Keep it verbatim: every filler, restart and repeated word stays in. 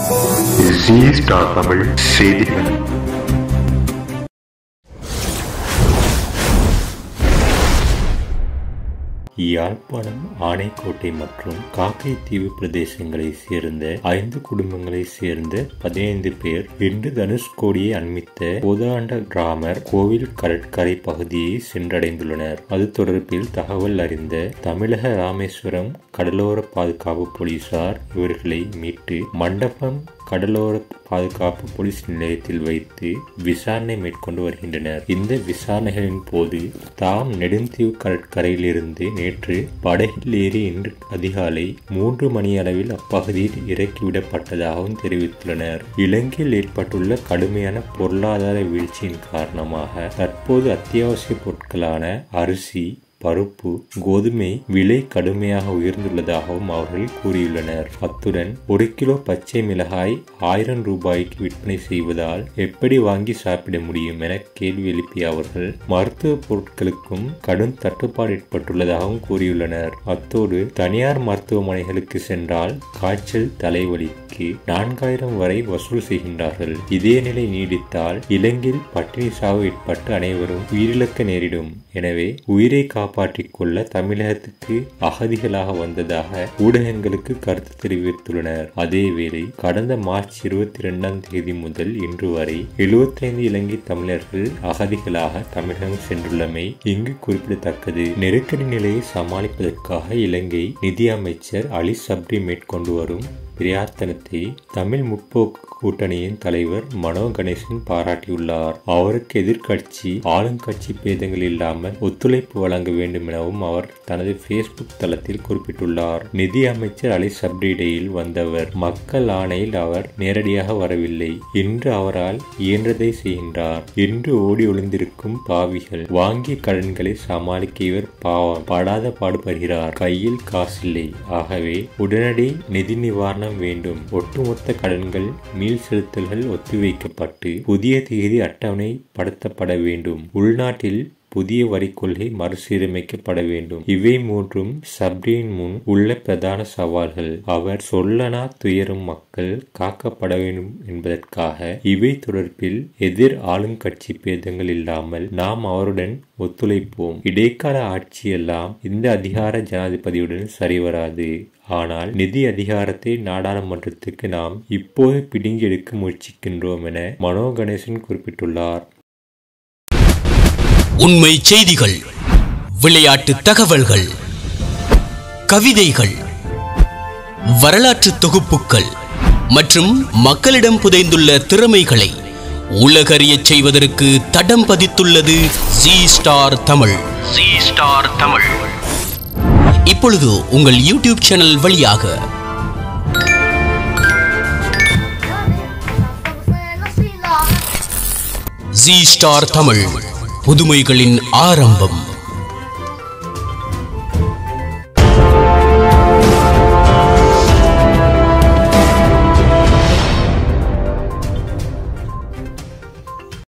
ஜீ Star Tamil செய்திகள். யாழ்ப்பாணம், ஆனைக்கோட்டை மற்றும் காக்கைத்தீவு பிரதேசங்களை சேர்ந்த ஐந்து குடும்பங்களை சேர்ந்த பதினைந்து பேர் இன்று தனுஷ்கோடியை அண்மித்த போதாண்ட கிராமர் கோவில் கடற்கரை பகுதியை சென்றடைந்துள்ளனர். அது தொடர்பில் தகவல் அறிந்த தமிழக ராமேஸ்வரம் கடலோர பாதுகாப்பு போலீசார் இவர்களை மீட்டு மண்டபம் கடலோர பாதுகாப்பு போலீஸ் நிலையத்தில் வைத்து விசாரணை மேற்கொண்டு வருகின்றனர். இந்த விசாரணைகளின் போது தாம் நெடுந்தீவு கடற்கரையில் இருந்து நேற்று படகில் ஏறி இன்று அதிகாலை மூன்று மணி அளவில் அப்பகுதியில் இறக்கிவிடப்பட்டதாகவும் தெரிவித்துள்ளனர். இலங்கையில் ஏற்பட்டுள்ள கடுமையான பொருளாதார வீழ்ச்சியின் காரணமாக தற்போது அத்தியாவசிய பொருட்களான அரிசி, பருப்பு, கோதுமை விலை கடுமையாக உயர்ந்துள்ளதாகவும் அவர்கள் கூறியுள்ளனர். அத்துடன் ஒரு கிலோ பச்சை மிளகாய் ஆயிரம் ரூபாய்க்கு விற்பனை செய்வதால் எப்படி வாங்கி சாப்பிட முடியும் என கேள்வி எழுப்பிய அவர்கள் மருத்துவ பொருட்களுக்கும் கடும் தட்டுப்பாடு ஏற்பட்டுள்ளதாகவும் கூறியுள்ளனர். அத்தோடு தனியார் மருத்துவமனைகளுக்கு சென்றால் காய்ச்சல், தலைவலிக்கு நான்காயிரம் வரை வசூல் செய்கின்றார்கள். இதே நிலை நீடித்தால் இலங்கையில் பட்டினி சாவு ஏற்பட்டு அனைவரும் உயிரிழக்க நேரிடும். எனவே உயிரை காப்பாற்றிக் கொள்ள தமிழகத்துக்கு அகதிகளாக வந்ததாக ஊடகங்களுக்கு கருத்து தெரிவித்துள்ளனர். அதேவேளை கடந்த மார்ச் இருபத்தி இரண்டாம் தேதி முதல் இன்று வரை எழுபத்தி ஐந்து இலங்கை தமிழர்கள் அகதிகளாக தமிழகம் சென்றுள்ளமை இங்கு குறிப்பிடத்தக்கது. நெருக்கடி நிலையை சமாளிப்பதற்காக இலங்கை நிதி அமைச்சர் அலி சப்ரி மேற்கொண்டு வரும் பிரயத்தனத்தை தமிழ் முற்போக்கு கூட்டணியின் தலைவர் மனோ கணேசன் பாராட்டியுள்ளார். அவருக்கு எதிர்கட்சி ஆளுங்கட்சி பேதங்கள் இல்லாமல் ஒத்துழைப்பு வழங்க வேண்டும் எனவும் அவர் தனது பேஸ்புக் தளத்தில் குறிப்பிட்டுள்ளார். நிதி அமைச்சர் அலி சப்ரி இடையில் வந்தவர். மக்கள் ஆணையில் அவர் நேரடியாக வரவில்லை. இன்று அவரால் இயன்றதை செய்கின்றார். இன்று ஓடி ஒளிந்திருக்கும் பாவிகள். வாங்கிய கடன்களை சமாளிக்க இவர் பாவம் படாத பாடுபடுகிறார். கையில் காசில்லை. ஆகவே உடனடி நிதி நிவாரணம் வேண்டும். ஒட்டுமொத்த கடன்கள் மீள் செலுத்தல்கள் ஒத்திவைக்கப்பட்டு புதிய தேதி அட்டவணை படுத்தப்பட வேண்டும். உள்நாட்டில் புதிய வரி கொள்கை மறுசீரமைக்கப்பட வேண்டும். இவை மூன்றும் சப்ரியின் முன் உள்ள பிரதான சவால்கள். அவர் சொல்லனா துயரும் மக்கள் காக்கப்பட வேண்டும் என்பதற்காக இவை தொடர்பில் எதிர் ஆளுங்கட்சி பேதங்கள் இல்லாமல் நாம் அவருடன் ஒத்துழைப்போம். இடைக்கால ஆட்சியெல்லாம் இந்த அதிகார ஜனாதிபதியுடன் சரிவராது. ஆனால் நிதி அதிகாரத்தை நாடாளுமன்றத்துக்கு நாம் இப்போது பிடுங்கி எடுக்க முயற்சிக்கின்றோம் என மனோ கணேசன் குறிப்பிட்டுள்ளார். உண்மை செய்திகள், விளையாட்டு தகவல்கள், கவிதைகள், வரலாற்று தொகுப்புகள் மற்றும் மக்களிடம் புதைந்துள்ள திறமைகளை உலகறியச் செய்வதற்கு தடம் பதித்துள்ளது Zee Star Tamil. Zee Star Tamil இப்பொழுது உங்கள் யூடியூப் சேனல் வழியாக ஜீ ஸ்டார் தமிழ் புதுமைகளின் ஆரம்பம்.